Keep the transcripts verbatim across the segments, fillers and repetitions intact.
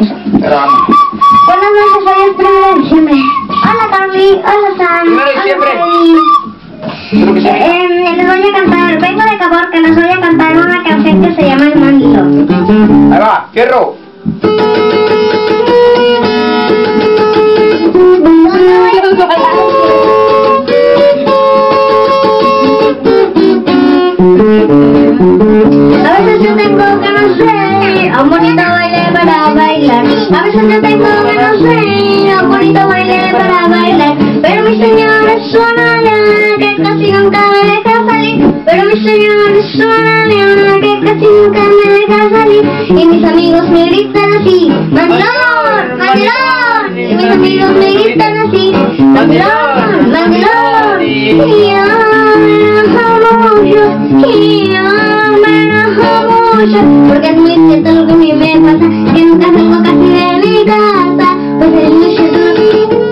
Grabando. Buenas noches, hoy es primero de diciembre. Hola Carly, hola Sam. Primero de diciembre. Hola Freddy. Eh, les voy a cantar, vengo de Caborca, les voy a cantar una canción que se llama El Mandilo. Ahí va, fierro. A veces yo tengo ganas de un bonito baile para bailar. A veces yo tengo ganas de un bonito baile para bailar. Pero mi señor es una leona que casi nunca me deja salir. Pero mi señor es una leona que casi nunca me deja salir. Y mis amigos me gritan así: ¡Mandilón! ¡Mandilón! Y mis amigos me gritan así: ¡Mandilón! ¡Mandilón! Y yo me enojo mucho, y yo me enojo mucho, porque es muy cierto lo que a mí me pasa, que nunca salgo casi de mi casa, pues es muy cierto lo que...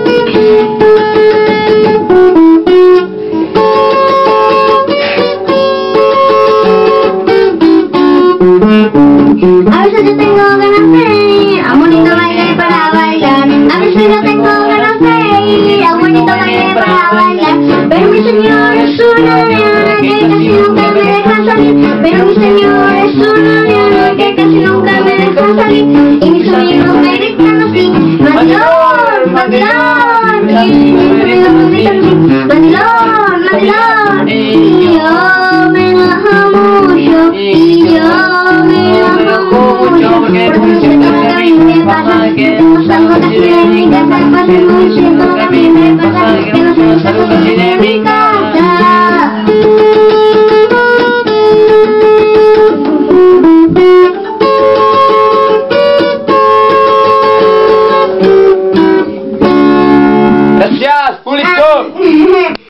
A veces yo tengo ganas de ir a un bonito baile para bailar. A veces yo tengo ganas de ir a un bonito baile para bailar. Pero mi señor es una leona que casi nunca me deja salir. Pero mi señor es una leona que casi nunca me deja salir. Y mis amigos me gritan así: ¡Mandilón! ¡Mandilón! Y mis amigos me gritan así: ¡Mandilón! ¡Mandilón! Y yo me enojo mucho, y yo me enojo mucho, porque no sé todo lo que a mí me pasa, que no salgo casi de mi casa, pues es muy cierto lo que a mí me pasa, que no salgo casi de mi casa. Gracias, público.